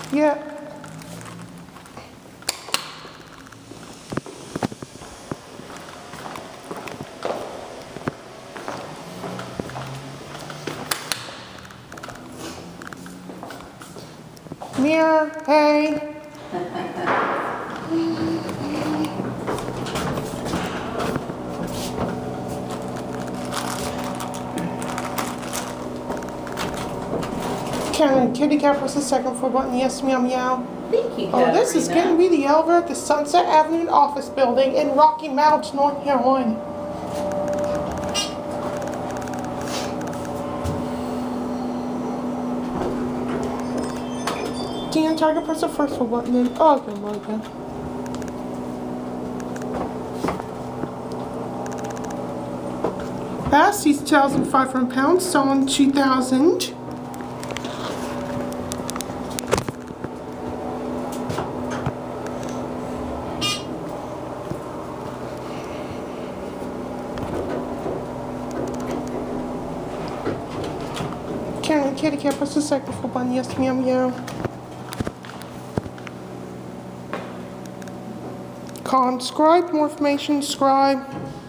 Yeah. Mirror, hey. Can kitty cat press the second floor button? Yes, meow meow. Thank you, Oh, this is going to be the elevator at the Sunset Avenue office building in Rocky Mount, North Carolina. Dan, Tiger, press the first floor button then. Oh, good Lord, again. Bass, he's 2,500 pounds, selling 2,000. Kitty cat, press the second floor button. Yes, meow meow. Conscribe, more information, scribe.